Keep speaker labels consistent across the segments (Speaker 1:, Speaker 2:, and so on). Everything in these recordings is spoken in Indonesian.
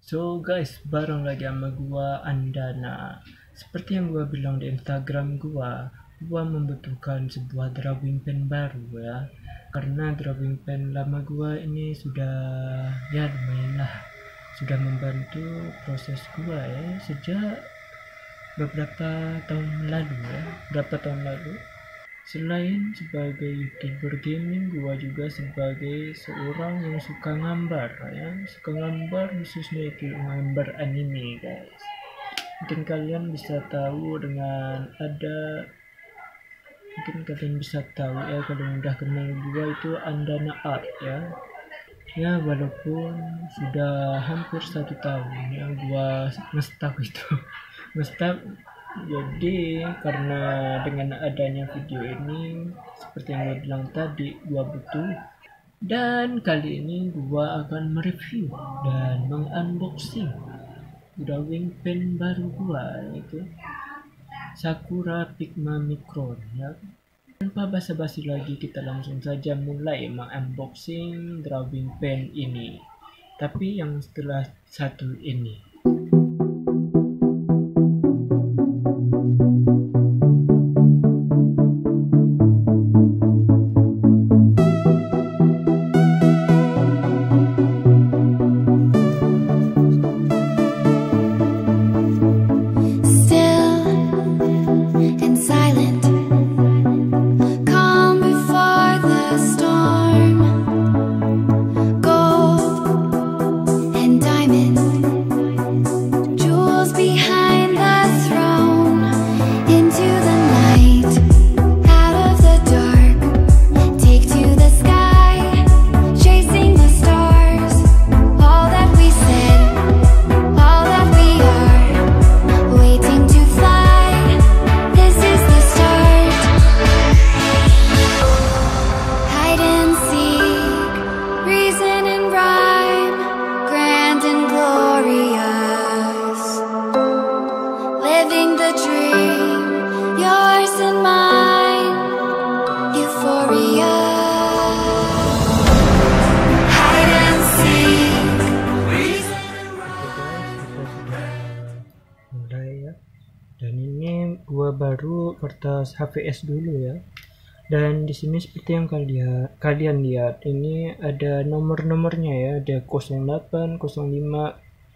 Speaker 1: So guys, bareng lagi sama gua Andana. Seperti yang gua bilang di Instagram gua membutuhkan sebuah drawing pen baru ya. Karena drawing pen lama gua ini sudah ya lumayan lah, sudah membantu proses gua ya sejak beberapa tahun lalu ya. Berapa tahun lalu? Selain sebagai YouTuber gaming, gua juga sebagai seorang yang suka gambar ya, suka gambar khususnya itu gambar anime guys. Mungkin kalian bisa tahu dengan ada mungkin kalian bisa tahu ya, kalau udah kenal gua itu Andana Art ya. Ya walaupun sudah hampir 1 tahun ya gua nge-stuck itu nge-stuck. Jadi karena dengan adanya video ini, seperti yang gue bilang tadi, gua butuh, dan kali ini gua akan mereview dan mengunboxing drawing pen baru gua, yaitu Sakura Pigma Micron ya. Tanpa basa-basi lagi, kita langsung saja mulai mengunboxing drawing pen ini, tapi yang setelah satu ini. Dan ini gua baru kertas HVS dulu ya. Dan di sini seperti yang kalian lihat, ini ada nomor-nomornya ya, ada 08, 05,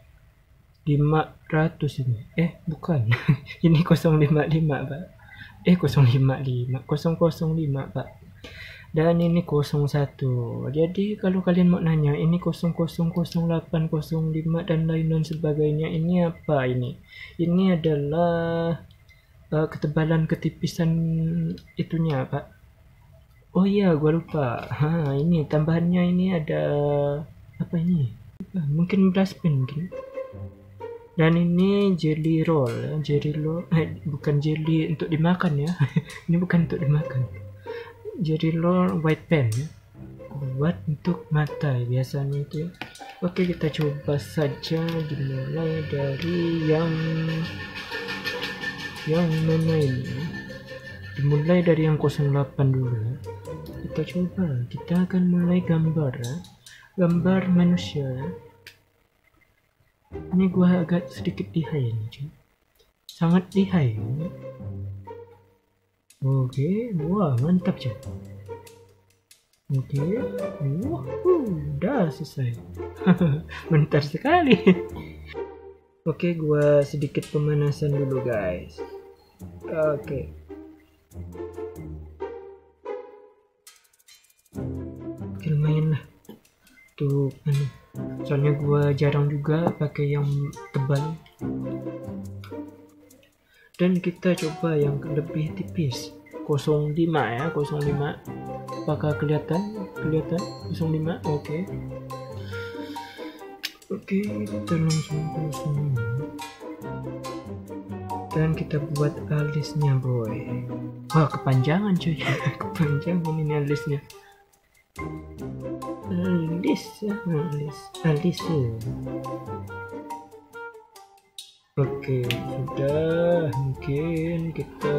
Speaker 1: 500 ini. Bukan. Ini 055, Pak. 055, 005, Pak. Dan ini 01. Jadi kalau kalian mau nanya ini 0008, 05 dan lain-lain sebagainya, ini apa ini? Ini adalah ketebalan ketipisan itunya, Pak. Oh iya, gua lupa. Ini tambahannya, ini ada apa ini? Mungkin brush pen mungkin. Dan ini jelly roll, bukan jelly untuk dimakan ya. Ini bukan untuk dimakan. Jelly roll white pen ya, buat untuk mata biasanya itu. Oke, kita coba saja, dimulai dari yang mana ini. Dimulai dari yang 08 dulu ya. Kita akan mulai gambar ya. Gambar manusia ya. Ini gua agak sedikit lihai ini cuy, sangat lihai ya. Oke, wah mantap cuy. Oke, udah selesai. Bentar sekali. Oke, gua sedikit pemanasan dulu guys. Oke, lumayan lah tuh. Soalnya gua jarang juga pakai yang tebal. Dan kita coba yang lebih tipis, 05 ya, 05. Apakah kelihatan 05? Oke, kita langsung ke sini. Dan kita buat alisnya boy. Wah, kepanjangan cuy. Kepanjangan ini alisnya. Alis ya. Oke, sudah. Mungkin kita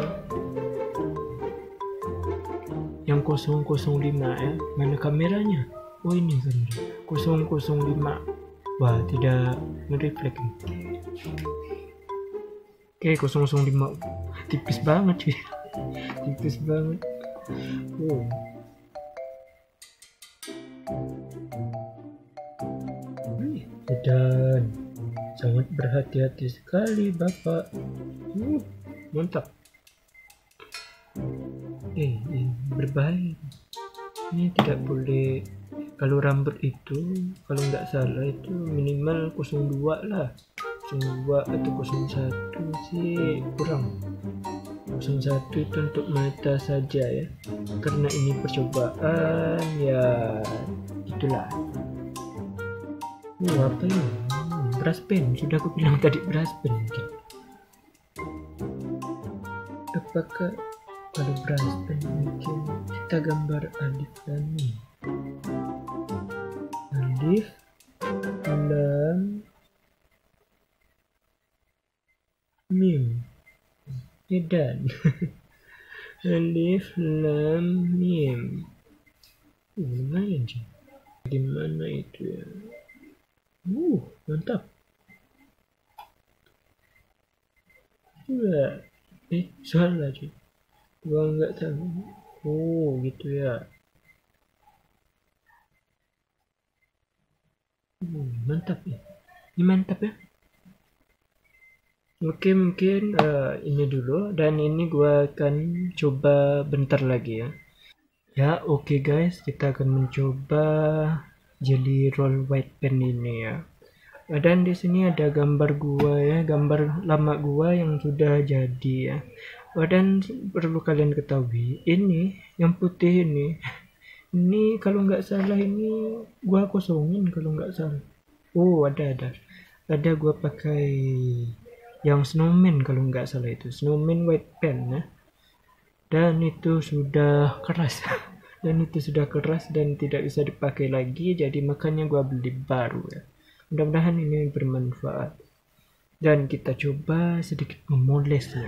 Speaker 1: yang 005 ya. Mana kameranya? Oh ini kamera 005. Wah, tidak nge-reflect. Oke, 005. Tipis banget cuy. Tipis banget. Dan sangat berhati-hati sekali Bapak. Mantap. Berbahaya. Ini tidak boleh. Kalau rambut itu, kalau nggak salah itu minimal 02 lah. 02 atau 01 sih kurang. 01 itu untuk mata saja ya. Karena ini percobaan ya, itulah. Apa ini? Brush pen. Sudah aku bilang tadi brush pen mungkin. Apakah kalau brush pen mungkin kita gambar alif dan mim. Alif, lam, mim. Dan alif, lam, mim. Lumayan sih. Gimana itu ya? Mantap. Salah sih. Gua nggak tahu. Gitu ya. Mantap ya. Ini mantap ya. Oke, mungkin ini dulu, dan ini gua akan coba bentar lagi ya. Ya, oke guys, kita akan mencoba Jelly Roll White Pen ini ya. Dan di sini ada gambar gua ya, gambar lama gua yang sudah jadi ya. Dan perlu kalian ketahui, ini yang putih ini kalau nggak salah ini gua kosongin kalau nggak salah. Ada gua pakai yang snowman kalau nggak salah, itu snowman white pen ya. Dan itu sudah keras. Dan tidak bisa dipakai lagi, jadi makanya gua beli baru ya. Mudah-mudahan ini bermanfaat. Dan kita coba sedikit memolesnya.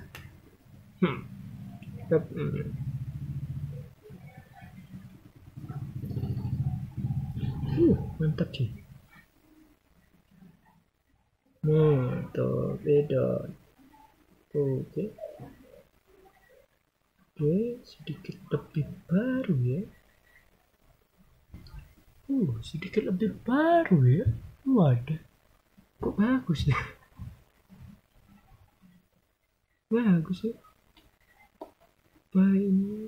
Speaker 1: Mantap sih. Mantap, beda. Oke, sedikit lebih baru ya. Sedikit lebih baru ya. Waduh, kok bagus ya? Bagus ya. Ini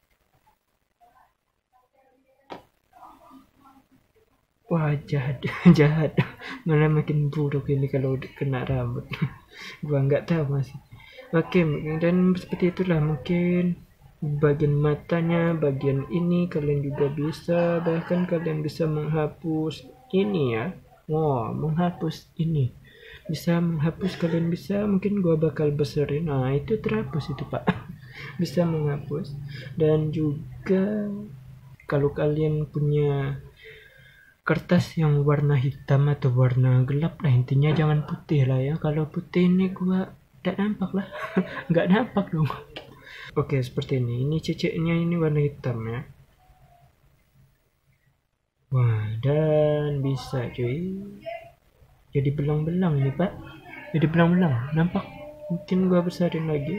Speaker 1: wah, jahat malah makin buruk ini kalau kena rambut. Gua nggak tahu masih. Oke, dan seperti itulah mungkin bagian matanya, bagian ini kalian juga bisa, bahkan kalian bisa menghapus ini ya. Menghapus ini bisa menghapus, kalian bisa, mungkin gua bakal beserin. Itu terhapus itu Pak. Bisa menghapus. Dan juga kalau kalian punya kertas yang warna hitam atau warna gelap lah, intinya jangan putih lah ya. Kalau putih ini gua tidak nampak lah. Nggak nampak dong. Oke, seperti ini ceceknya ini warna hitam ya. Dan bisa cuy, jadi belang-belang nih Pak. Jadi belang-belang, nampak. Mungkin gua besarin lagi.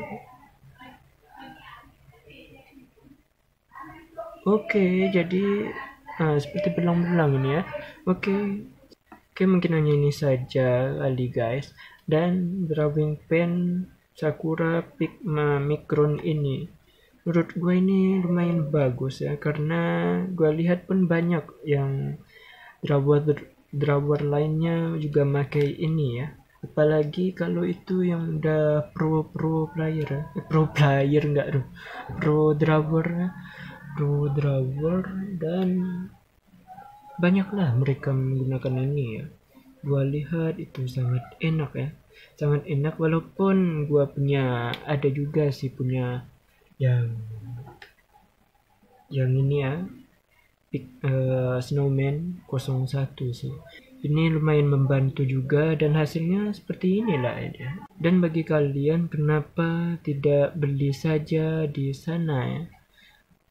Speaker 1: Oke, jadi seperti belang-belang ini ya. Oke, mungkin hanya ini saja kali guys. Dan drawing pen Sakura Pigma Micron ini menurut gue ini lumayan bagus ya, karena gue lihat pun banyak yang drawer lainnya juga pakai ini ya. Apalagi kalau itu yang udah pro drawer, dan banyaklah mereka menggunakan ini ya. Gua lihat itu sangat enak ya, sangat enak. Walaupun gua punya, ada juga sih punya yang ini ya, Snowman 01 sih. Ini lumayan membantu juga, dan hasilnya seperti inilah ya. Dan bagi kalian, kenapa tidak beli saja di sana ya?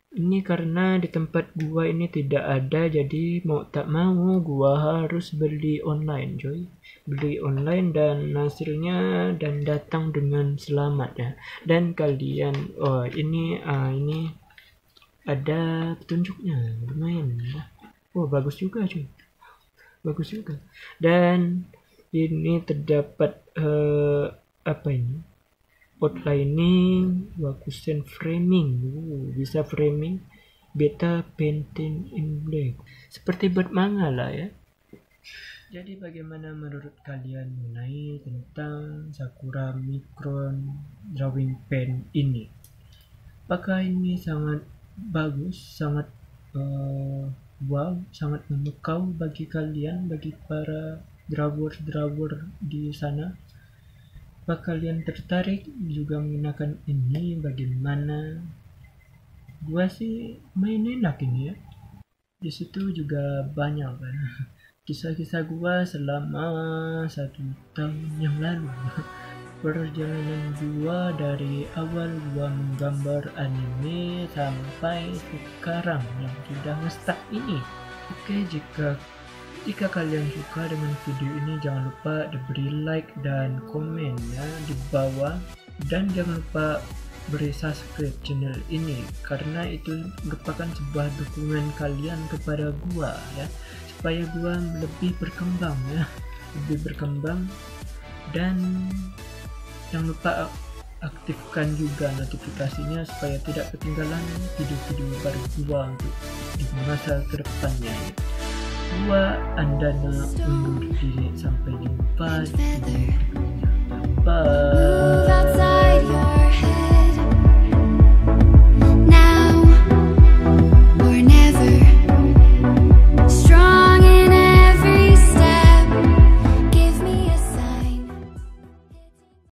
Speaker 1: Ini karena di tempat gua ini tidak ada, jadi mau tak mau gua harus beli online, coy. Beli online dan hasilnya dan datang dengan selamat ya. Dan kalian, oh ini ada petunjuknya, lumayan. Oh bagus juga, cuy. Bagus juga. Dan ini terdapat apa ini? Outlining, Wakusen framing. Bisa framing beta painting in black. Seperti buat manga lah ya. Jadi bagaimana menurut kalian mengenai tentang Sakura Micron drawing pen ini? Apakah ini sangat bagus, sangat wow, sangat memukau bagi kalian, bagi para drawer di sana? Apa kalian tertarik juga menggunakan ini? Bagaimana? Gua sih main enak ini ya. Di situ juga banyak kan kisah-kisah gua selama 1 tahun yang lalu. Perjalanan gua dari awal gua menggambar anime sampai sekarang yang sudah nge-stuck ini. Oke, jika kalian suka dengan video ini, jangan lupa diberi like dan komen ya di bawah, dan jangan lupa beri subscribe channel ini karena itu merupakan sebuah dukungan kalian kepada gua ya, supaya gua lebih berkembang ya, lebih berkembang. Dan jangan lupa aktifkan juga notifikasinya supaya tidak ketinggalan video-video baru gua untuk di masa kedepannya. Gua Andana undur diri, sampai jumpa di